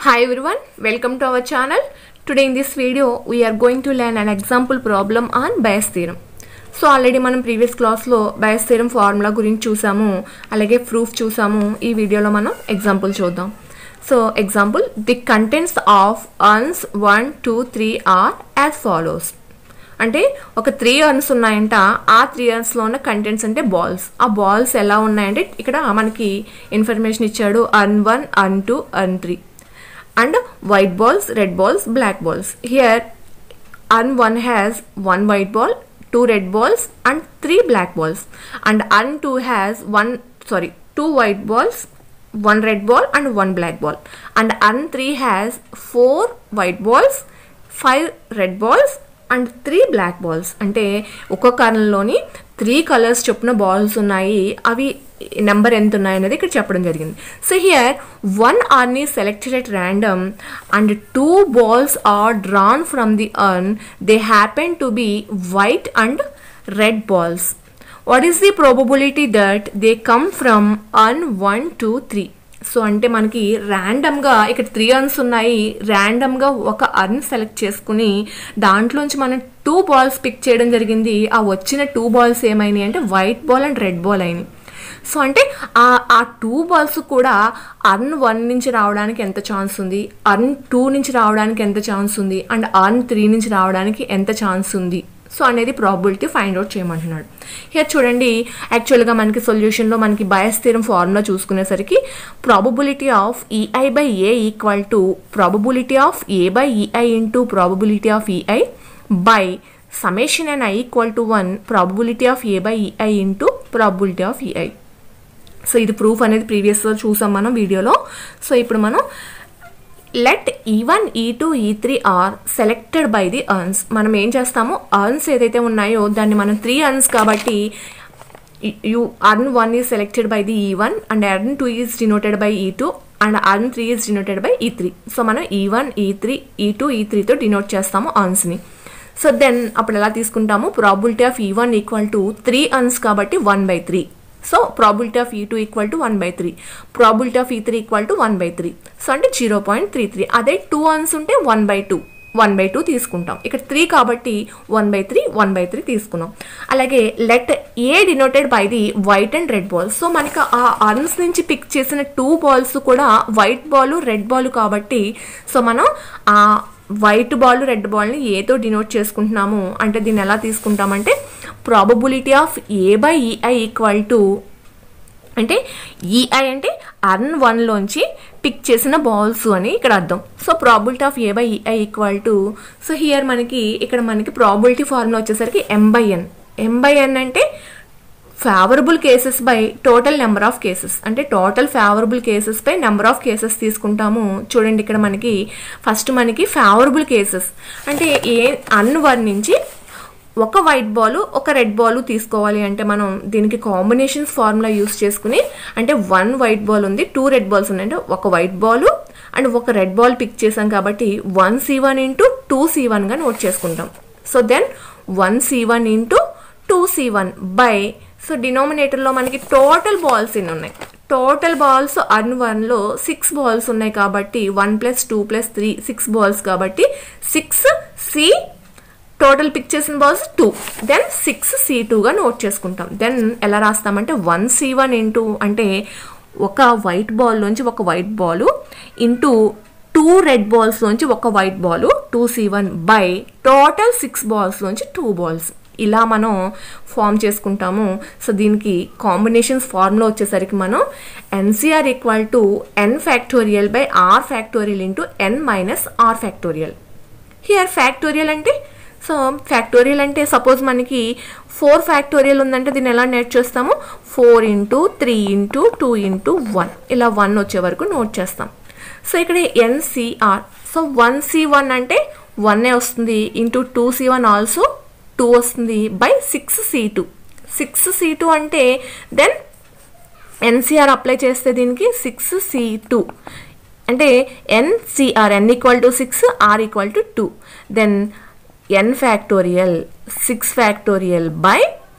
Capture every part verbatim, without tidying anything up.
Hi everyone, welcome to our channel. Today in this video we are going to learn an example problem on Bayes theorem. So already మనం previous class లో Bayes theorem formula గురించి చూసాము, అలాగే proof చూసాము. ఈ వీడియోలో మనం example చూద్దాం. So example, the contents of urns one, two, three are as follows. అంటే ఒక త్రీ అర్న్స్ ఉన్నాయంట, ఆ త్రీ అర్న్స్ లో ఉన్న కంటెంట్స్ అంటే బాల్స్. ఆ బాల్స్ ఎలా ఉన్నాయంటే ఇక్కడ మనకి ఇన్ఫర్మేషన్ ఇచ్చాడు, urn one, urn two, urn three. And white balls, red balls, black balls. Here urn one has one white ball, two red balls and three black balls. And urn two has one sorry two white balls, one red ball and one black ball. And urn three has four white balls, five red balls and three black balls. అంటే ఒక్కొక్క అర్న్లోని three colours చొప్పున balls ఉన్నాయి, అవి number ఎంత ఉన్నాయి అనేది ఇక్కడ చెప్పడం జరిగింది. So here one urn is selected at random and two balls are drawn from the urn. They happen to be white and red balls. What is the probability that they come from urn one, two, three? So అంటే మనకి ర్యాండమ్గా ఇక్కడ three earns ఉన్నాయి, ర్యాండమ్గా ఒక earn select చేసుకుని దాంట్లోంచి మనం టూ బాల్స్ పిక్ చేయడం జరిగింది. ఆ వచ్చిన టూ బాల్స్ ఏమైనాయి అంటే white ball and red ball అయినాయి. సో అంటే ఆ ఆ టూ బాల్స్ కూడా అర్న్ వన్ నుంచి రావడానికి ఎంత ఛాన్స్ ఉంది, అర్న్ టూ నుంచి రావడానికి ఎంత ఛాన్స్ ఉంది, అండ్ అర్న్ త్రీ నుంచి రావడానికి ఎంత ఛాన్స్ ఉంది, సో అనేది ప్రాబిలిటీ ఫైండ్ అవుట్ చేయమంటున్నాడు. హియర్ చూడండి, యాక్చువల్గా మనకి సొల్యూషన్లో మనకి బయస్ థియరం ఫార్ములా చూసుకునేసరికి probability of E I by A equal to probability of A by E I into probability of E I by summation and I equal to one probability of A by E I into probability of E I. So ఇది proof అనేది ప్రీవియస్గా చూసాం మనం వీడియోలో. So ఇప్పుడు మనం let ఈ one, E two, E three are selected by the urns. మనం ఏం చేస్తాము, అర్న్స్ ఏదైతే ఉన్నాయో దాన్ని మనం త్రీ అర్న్స్ కాబట్టి you urn one is selected by the E one and urn two is denoted by E two and urn three is denoted by E three. So మనం E one, ఈ three, ఈ two, ఈ త్రీతో denote చేస్తాము అర్న్స్ని. So then అప్పుడు ఎలా తీసుకుంటాము, probability of E one equal to three urns కాబట్టి one by three. So probability of E two equal to one by three, probability of E three equal to one by three. So అంటే zero point three three. అదే two urns ఉంటే one by two one by two తీసుకుంటాం. ఇక్కడ three కాబట్టి one by three one by three తీసుకున్నాం. అలాగే let A denoted by the white and red balls. So మనకి ఆ అర్న్స్ నుంచి పిక్ చేసిన టూ బాల్స్ కూడా వైట్ బాల్, రెడ్ బాల్ కాబట్టి సో మనం ఆ వైట్ బాల్, రెడ్ బాల్ని ఏతో డినోట్ చేసుకుంటున్నాము. అంటే దీన్ని ఎలా తీసుకుంటామంటే probability of A by E I equal to, అంటే ఈఐ అంటే అర్న్ వన్లోంచి పిక్ చేసిన బాల్స్ అని ఇక్కడ అర్థం. So probability of A by E I equal to, so here మనకి ఇక్కడ మనకి ప్రాబిలిటీ ఫార్ములా వచ్చేసరికి ఎం by N. M by N అంటే favourable cases by total number of cases. అంటే total favourable cases by number of cases తీసుకుంటాము. చూడండి ఇక్కడ మనకి ఫస్ట్ మనకి ఫేవరబుల్ కేసెస్ అంటే ఏ అర్న్ వన్ నుంచి ఒక వైట్ బాల్, ఒక రెడ్ బాల్ తీసుకోవాలి అంటే మనం దీనికి కాంబినేషన్స్ ఫార్ములా యూస్ చేసుకుని, అంటే వన్ వైట్ బాల్ ఉంది, టూ రెడ్ బాల్స్ ఉన్నాయి, అంటే ఒక వైట్ బాల్ అండ్ ఒక రెడ్ బాల్ పిక్ చేసాం కాబట్టి one C one into two C వన్గా నోట్ చేసుకుంటాం. So then one C one into two C one by, so డినామినేటర్లో మనకి టోటల్ బాల్స్ ఎన్ని ఉన్నాయి, టోటల్ బాల్స్ అర్న్ వన్లో సిక్స్ బాల్స్ ఉన్నాయి కాబట్టి one plus two plus three six balls కాబట్టి సిక్స్ సి, టోటల్ పిక్ చేసిన balls two, then six C టూగా నోట్ చేసుకుంటాం. దెన్ ఎలా రాస్తామంటే వన్ సి వన్ ఇంటూ, అంటే ఒక వైట్ బాల్లోంచి ఒక white ball into two red బాల్స్లోంచి ఒక white ball two C one by total six బాల్స్లోంచి టూ బాల్స్. ఇలా మనం ఫామ్ చేసుకుంటాము. సో దీనికి కాంబినేషన్స్ ఫార్ములా వచ్చేసరికి మనం N C R equal to N factorial by R factorial into N minus R factorial. Here factorial అంటే, సో ఫ్యాక్టోరియల్ అంటే suppose మనకి ఫోర్ ఫ్యాక్టోరియల్ ఉందంటే దీన్ని ఎలా నోట్ చేస్తాము, four into three into two into one, ఇలా వన్ వచ్చే వరకు నోట్ చేస్తాం. సో ఇక్కడ N C R, so one C one అంటే వన్నే వస్తుంది, into two C one also two వస్తుంది by six C two. Six C two అంటే దెన్ ఎన్సిఆర్ అప్లై చేస్తే దీనికి సిక్స్ సి టూ అంటే N C R, N equal to six, R equal to two, then N factorial six factorial by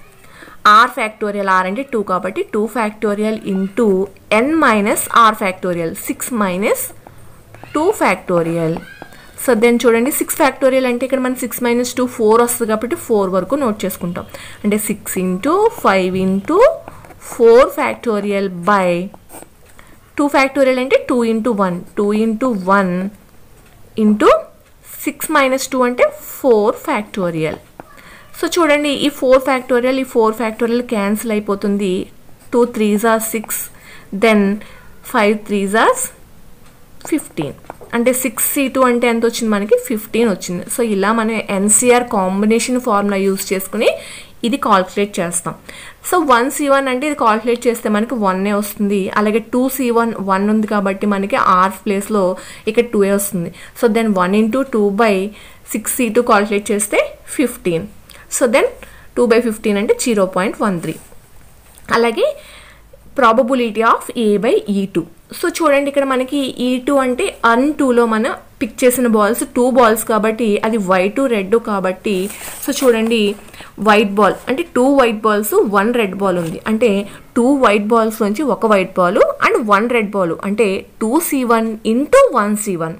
R factorial, R అంటే two కాబట్టి two factorial into N minus R factorial, six minus two factorial. So then చూడండి six factorial అంటే ఇక్కడ మనం six minus two four వస్తుంది కాబట్టి four వరకు note చేసుకుంటాం. అంటే six into five into four factorial by two factorial అంటే two into one two into one into six minus two అంటే ఫోర్ ఫ్యాక్టోరియల్. సో చూడండి ఈ ఫోర్ ఫ్యాక్టోరియల్ ఈ ఫోర్ ఫ్యాక్టోరియల్ క్యాన్సిల్ అయిపోతుంది. Two threes are six, then five threes are fifteen. అంటే six C two అంటే ఎంత వచ్చింది మనకి ఫిఫ్టీన్ వచ్చింది. సో ఇలా మనం ఎన్సిఆర్ కాంబినేషన్ ఫార్ములా యూజ్ చేసుకుని ఇది కాల్కులేట్ చేస్తాం. సో వన్ సి వన్ అంటే ఇది కాల్కులేట్ చేస్తే మనకి వన్నే వస్తుంది. అలాగే టూ సి వన్ వన్ ఉంది కాబట్టి మనకి ఆర్ ప్లేస్లో ఇక్కడ టూ ఏ వస్తుంది. So then one into two by six C two calculate చేస్తే fifteen. So then two by fifteen అంటే జీరో పాయింట్ వన్ త్రీ. అలాగే probability of A by E two. So చూడండి ఇక్కడ మనకి ఈ టూ అంటే అన్ టూలో మనం పిక్ చేసిన బాల్స్ టూ బాల్స్ కాబట్టి అది వైట్ రెడ్ కాబట్టి సో చూడండి వైట్ బాల్ అంటే two white balls one red ball ఉంది. అంటే టూ వైట్ బాల్స్ నుంచి ఒక white ball and one red ball అంటే two C one into one C one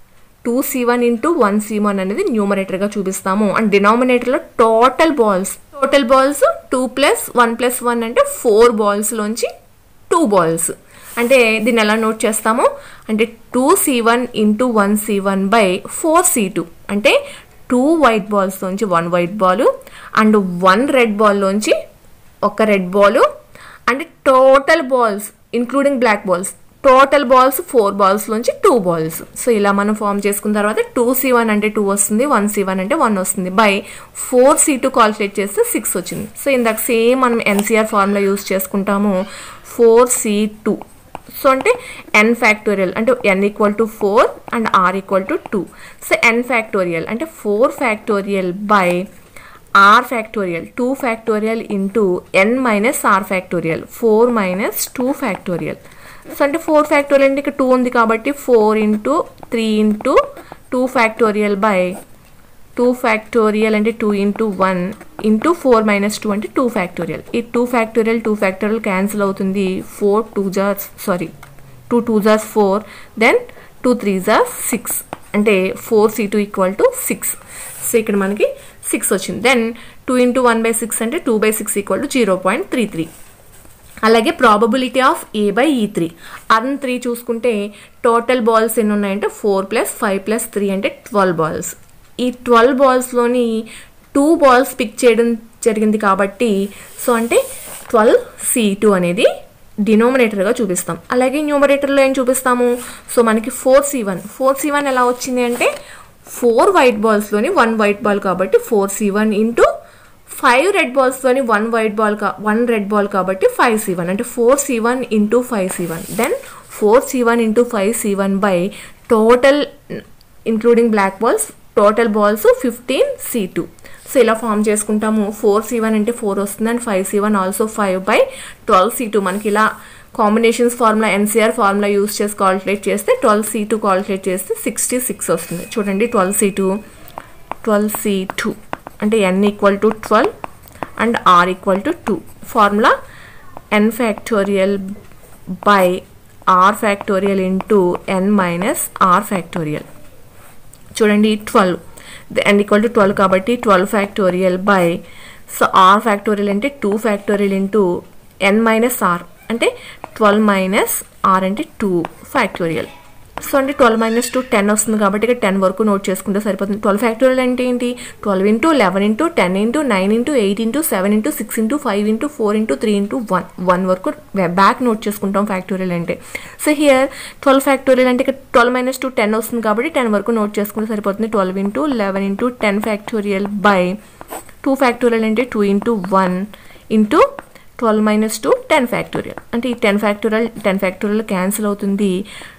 two C one into one C one అనేది న్యూమరేటర్గా చూపిస్తాము. And డినామినేటర్లో total balls total balls two plus one plus one అంటే four బాల్స్లోంచి two balls. అంటే దీన్ని ఎలా నోట్ చేస్తాము అంటే two C one into one C one by four C two అంటే టూ వైట్ బాల్స్లోంచి one white ball and one red బాల్లోంచి ఒక రెడ్ బాల్ అంటే total balls including black balls total balls four బాల్స్లోంచి టూ బాల్స్. సో ఇలా మనం form చేసుకున్న తర్వాత టూ సి వన్ అంటే టూ వస్తుంది, వన్ సి వన్ అంటే వన్ వస్తుంది by four C two calculate చేస్తే సిక్స్ వచ్చింది. సో ఇందాక సేమ్ మనం ఎన్సిఆర్ ఫార్ములా యూజ్ చేసుకుంటాము ఫోర్ సి టూ. సో అంటే ఎన్ ఫ్యాక్టోరియల్ అంటే N equal to four and R equal to two. So N factorial అంటే four factorial by R factorial two factorial into N minus R factorial four minus two factorial. So అంటే four factorial అంటే ఇక్కడ two ఉంది కాబట్టి four into three into two factorial by two factorial అంటే two into one into four minus two అంటే two factorial. ఈ two factorial two factorial cancel అవుతుంది. Four two జార్స్ సారీ టూ టూ జార్స్ ఫోర్ దెన్ టూ త్రీ జార్స్ six అంటే four C two equal to six. So ఇక్కడ మనకి six వచ్చింది. Then two into one by six అంటే two by six equal to zero point three three. అలాగే probability of A by E three urn three చూసుకుంటే total balls ఎన్ని ఉన్నాయంటే four plus five plus three అంటే twelve balls. ఈ twelve బాల్స్లోని two balls pick చేయడం జరిగింది కాబట్టి సో అంటే ట్వెల్వ్ సి టూ అనేది డినోమినేటర్గా చూపిస్తాం. అలాగే న్యూమరేటర్లో ఏం చూపిస్తాము సో మనకి four C one four C one ఎలా వచ్చింది అంటే ఫోర్ వైట్ బాల్స్లోని వన్ వైట్ బాల్ కాబట్టి four C one into five red బాల్స్తోని వన్ వైట్ బాల్ కా వన్ రెడ్ బాల్ కాబట్టి ఫైవ్ సి వన్ అంటే four C one into five C one then four C one into five C one by total including black balls total balls fifteen C two. So ఇలా form చేసుకుంటాము. Four C one అంటే four వస్తుంది and five C one also five by twelve C two. మనకి ఇలా combinations formula N C R formula use చేసి calculate చేస్తే twelve C two calculate చేస్తే sixty six వస్తుంది. చూడండి twelve C two twelve C two అంటే N equal to twelve and R equal to two. Formula N factorial by R factorial into N minus R factorial. చూడండి twelve N equal to twelve కాబట్టి twelve factorial by so R factorial అంటే two factorial into N minus R అంటే twelve minus R అంటే two factorial. So అంటే twelve minus two ten వస్తుంది కాబట్టి ఇక్కడ ten వరకు నోట్ చేసుకుంటే సరిపోతుంది. ట్వెల్వ్ ఫ్యాక్టోరియల్ అంటే ఏంటి twelve into eleven into ten into nine into eight into seven into six into five into four into three into one one వరకు బ్యాక్ నోట్ చేసుకుంటాం ఫ్యాక్టోరియల్ అంటే. సో హియర్ ట్వెల్వ్ ఫ్యాక్టోరియల్ అంటే ఇక్కడ twelve minus two ten వస్తుంది కాబట్టి ten వరకు నోట్ చేసుకుంటే సరిపోతుంది. Twelve into eleven into ten factorial by two factorial అంటే two into one into twelve minus two ten factorial అంటే ఈ ten factorial ten factorial cancel అవుతుంది.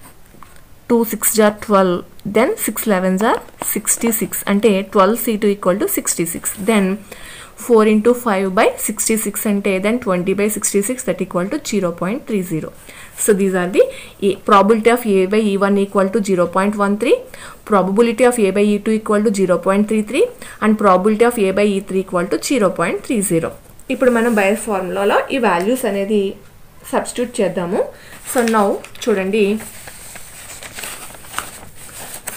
టూ సిక్స్ జార్ ట్వెల్వ్ దెన్ సిక్స్ లెవెన్ జార్ సిక్స్టీ సిక్స్ అంటే twelve C two equal to sixty six. Then four into five by sixty six అంటే then twenty by sixty six that equal to zero point three zero. So these are the probability of A by E one equal to zero point one three, probability of A by E two equal to zero point three three and probability of A by E three equal to zero point three zero. ఇప్పుడు మనం Bayes ఫార్ములాలో ఈ values అనేది substitute చేద్దాము. So now చూడండి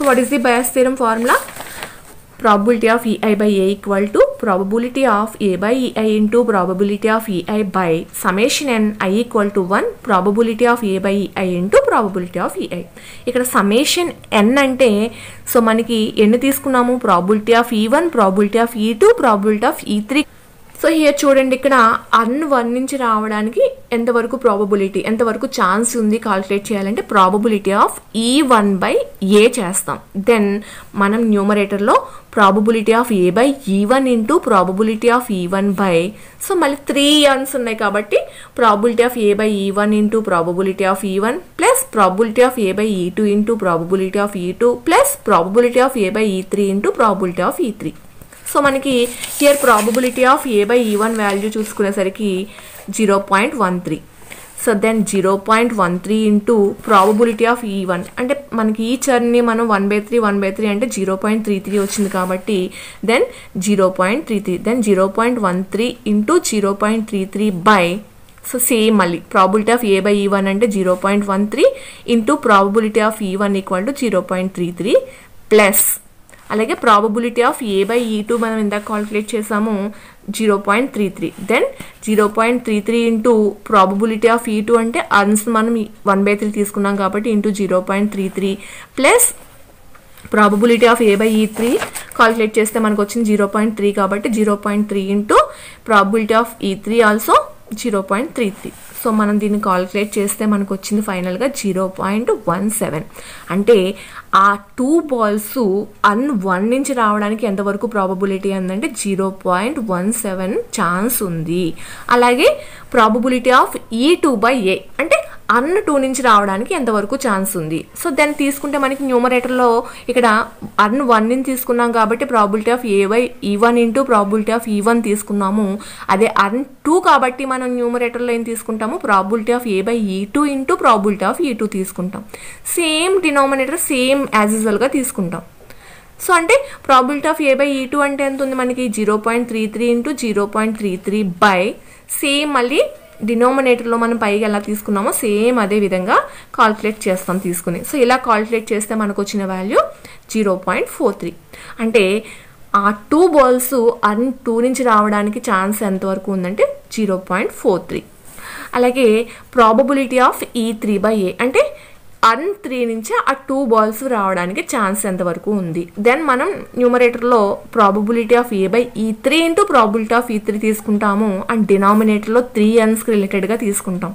So what is the Bayes theorem formula? Probability of Ei by A equal to probability of A by Ei into probability of Ei by summation n I equal to one probability of A by Ei into probability of Ei. ఇక్కడ summation n అంటే so మనకి ఎన్ని తీసుకున్నాము, probability of E one, probability of E two, probability of E three. So here చూడండి, ఇక్కడ అన్ one నుంచి రావడానికి ఎంతవరకు ప్రాబబిలిటీ, ఎంతవరకు ఛాన్స్ ఉంది కాల్కులేట్ చేయాలంటే probability of E one by A చేస్తాం. దెన్ మనం న్యూమరేటర్లో probability of A by E one into probability of E one by, so మళ్ళీ త్రీ అన్స్ ఉన్నాయి కాబట్టి probability of A by E one into probability of E one plus probability of A by E two into probability of E two plus probability of A by E three into probability of E three. So మనకి here probability of A by E one value చూసుకునేసరికి zero point one three. So then zero point one three into probability of E one అంటే మనకి ఈ చర్ని మనం one by three one by three అంటే zero point three three వచ్చింది కాబట్టి then zero point three three then zero point one three into zero point three three by, so same మళ్ళీ probability of A by E one అంటే zero point one three into probability of E one equal to zero point three three plus అలాగే probability of A by E two మనం ఇందాక calculate చేసాము zero point three three then zero point three three into probability of E two అంటే urns మనం one by three తీసుకున్నాం కాబట్టి into zero point three three plus probability of A by E three calculate చేస్తే మనకు వచ్చింది zero point three కాబట్టి zero point three into probability of E three also zero point three three. So మనం దీన్ని calculate చేస్తే మనకు వచ్చింది ఫైనల్గా జీరో పాయింట్ వన్ సెవెన్. అంటే ఆ టూ బాల్స్ అన్ వన్ నుంచి రావడానికి ఎంతవరకు ప్రాబబిలిటీ అందంటే zero point one seven chance ఉంది. అలాగే probability of E two by A అంటే అన్ టూ నుంచి రావడానికి ఎంతవరకు ఛాన్స్ ఉంది. సో దాన్ని తీసుకుంటే మనకి న్యూమరేటర్లో ఇక్కడ అన్ వన్ ని తీసుకున్నాం కాబట్టి probability of A by E one into probability of E one తీసుకున్నాము. అదే అన్ టూ కాబట్టి మనం న్యూమరేటర్లో ఏం తీసుకుంటాము, probability of A by E two into probability of E two తీసుకుంటాం. సేమ్ డినామినేటర్ సేమ్ యాజ్ యూజువల్గా తీసుకుంటాం. సో అంటే probability of A by E two అంటే ఎంత ఉంది మనకి zero point three three into zero point three three by same మళ్ళీ డినామినేటర్లో మనం పైగా ఎలా తీసుకున్నామో సేమ్ అదే విధంగా కాల్కులేట్ చేస్తాం తీసుకుని. సో ఇలా కాల్కులేట్ చేస్తే మనకు వచ్చిన value zero point four three. అంటే ఆ టూ బాల్స్ అన్ టూ నుంచి రావడానికి ఛాన్స్ ఎంతవరకు ఉందంటే జీరో పాయింట్ ఫోర్ త్రీ. అలాగే probability of E three by A అంటే అన్ త్రీ నుంచి ఆ టూ బాల్స్ రావడానికి ఛాన్స్ ఎంతవరకు ఉంది. దెన్ మనం న్యూమరేటర్లో probability of A by E three into probability of E three తీసుకుంటాము అండ్ డినామినేటర్లో త్రీ అన్స్కి రిలేటెడ్గా తీసుకుంటాం.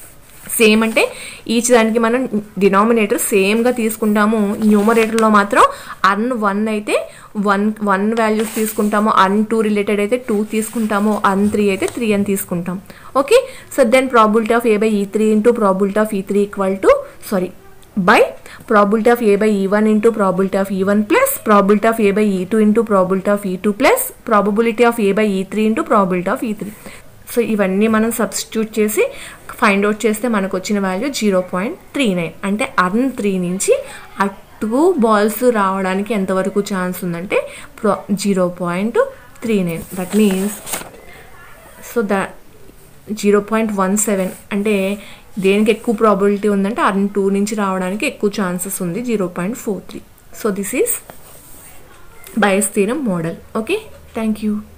సేమ్ అంటే ఈచ్ దానికి మనం డినామినేటర్ సేమ్గా తీసుకుంటాము. న్యూమరేటర్లో మాత్రం అన్ వన్ అయితే వన్ వన్ వాల్యూస్ తీసుకుంటాము, అన్ టూ రిలేటెడ్ అయితే టూ తీసుకుంటాము, అన్ త్రీ అయితే త్రీ అని తీసుకుంటాం. Okay, so then probability of A by E three into probability of E three equal to sorry by probability of a by e one into probability of e one plus probability of a by e two into probability of e two plus probability of a by e three into probability of e three. So ఇవన్నీ మనం substitute చేసి find out చేస్తే మనకు వచ్చిన value zero point three nine. అంటే urn three నుంచి ఆ two balls రావడానికి ఎంతవరకు ఛాన్స్ ఉందంటే pro zero point three nine. That means so the zero point one seven అంటే దేనికి ఎక్కువ ప్రాబిలిటీ ఉందంటే అన్ టూ నుంచి రావడానికి ఎక్కువ ఛాన్సెస్ ఉంది, zero point four three. So this is Bayes theorem model. Okay, thank you.